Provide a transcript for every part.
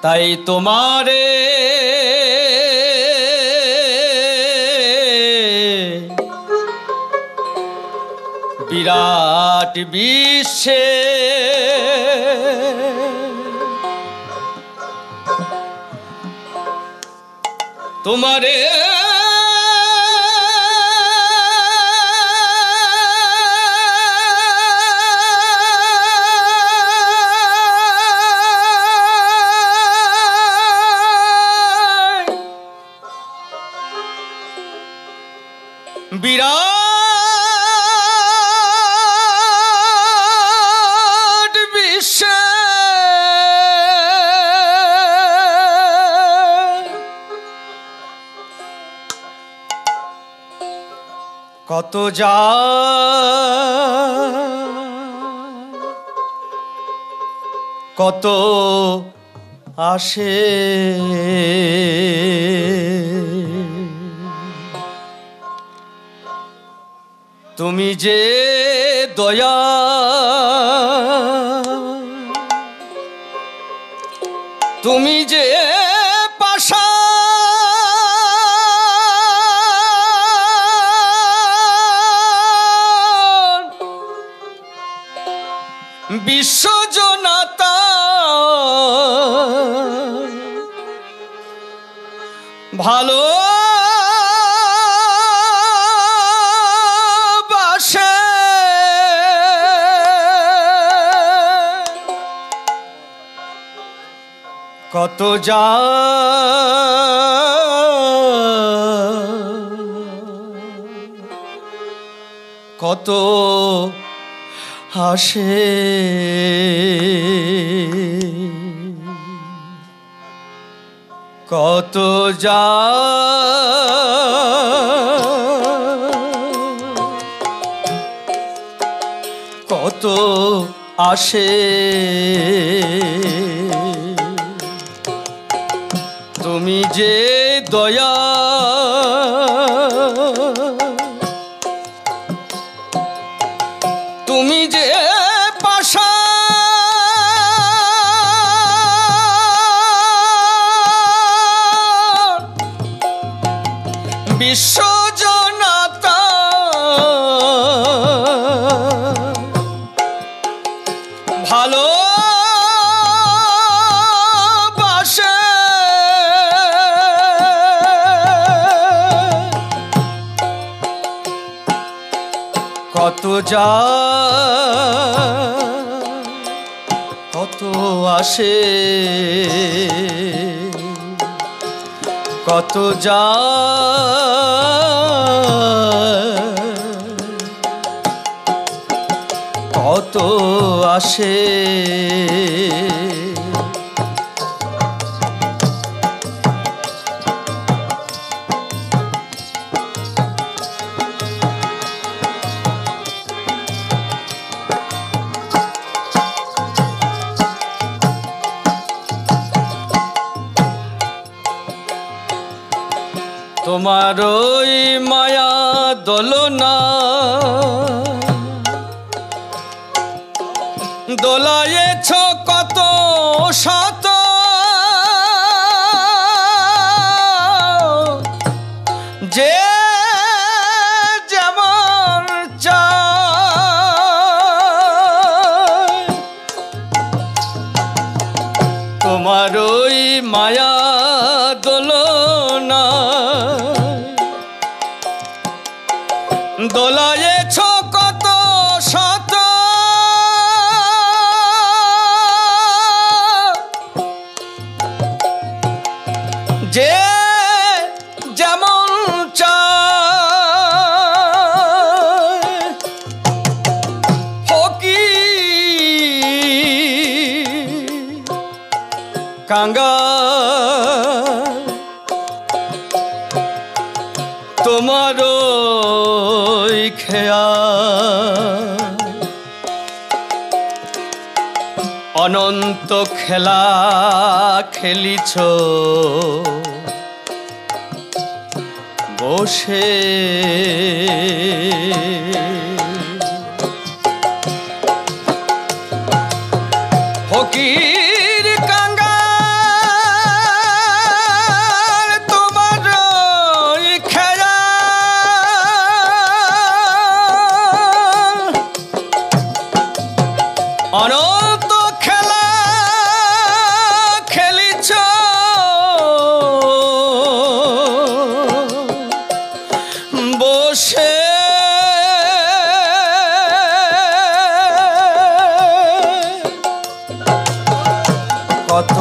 তাই তোমারে বিরাট বিশ্বে তোমারে বিরাট বিশ্বে কত যা কত আসে তুমি যে দয়া তুমি যে পাশা বিশ্বজনতা ভালো কত যা কত আসে কত যা কত আসে তুমি যে দয়া তুমি যে পাশা বিশ্বজনতা ভালো কত যা কত আসে কত যা কত আসে তোমার ওই মায়া দোলনা দোলায়েছ কত শত যে যেমন চায় তোমার ওই মায়া দোলনা দোলায়েছ কত শত যে যেমন চায় ফকির কাঙ্গাল তোমার ওই খেয়াল অনন্ত খেলা খেলিছ বসে ফকির কাঙ্গাল কত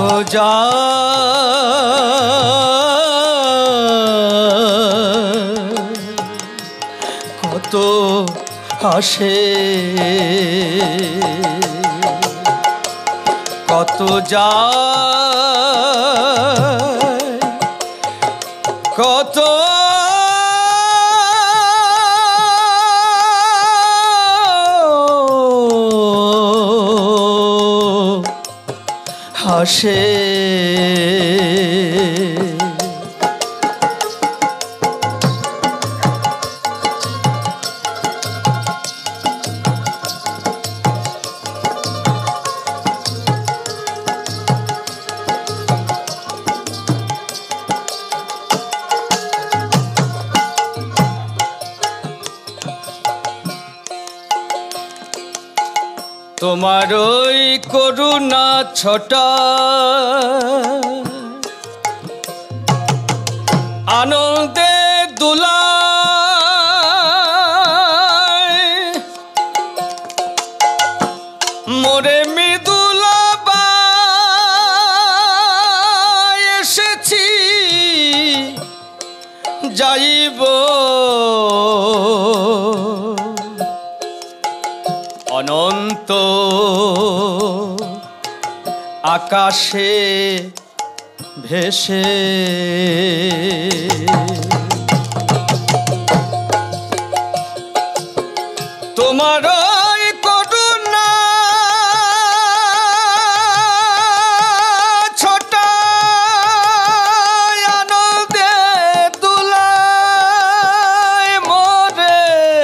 যায় কত আসে কত যায় কত আসে তোমার ওই করুণা ছটা আনন্দে দুলায় মোরে মৃদুলা এসেছি যাইব অনন্ত আকাশে ভেসে তোমার করুণা ছোটা আনন্দে দুলায় মোরে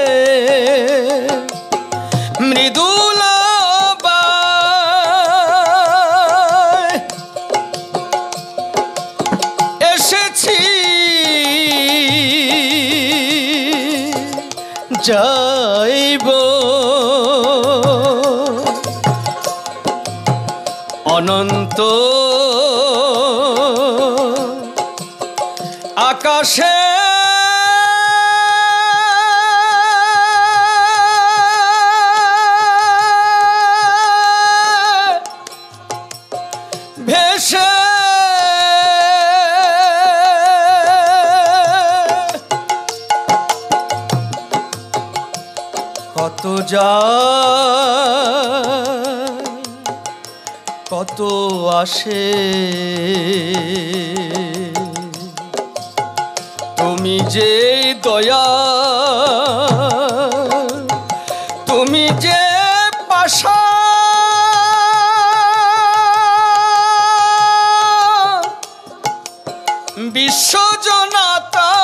মৃদুলা এসেছি যাইব অনন্ত আকাশে ভেসে কত যায় কত আসে তুমি যে দয়া তুমি যে পাশা বিশ্বজনতা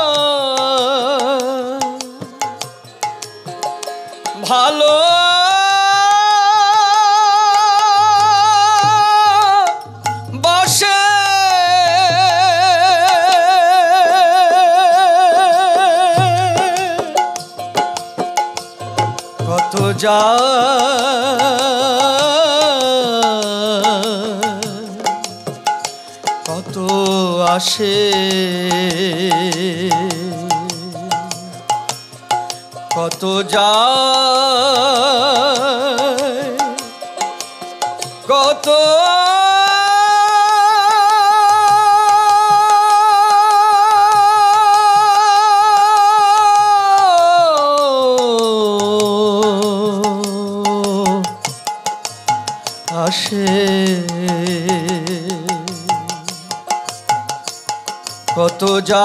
ভালো বসে কত যায় কত আসে কত যায় কত আসে কত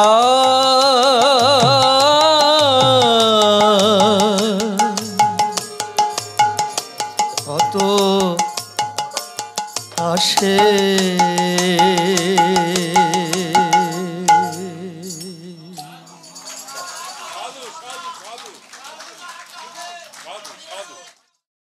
যায় কত আসে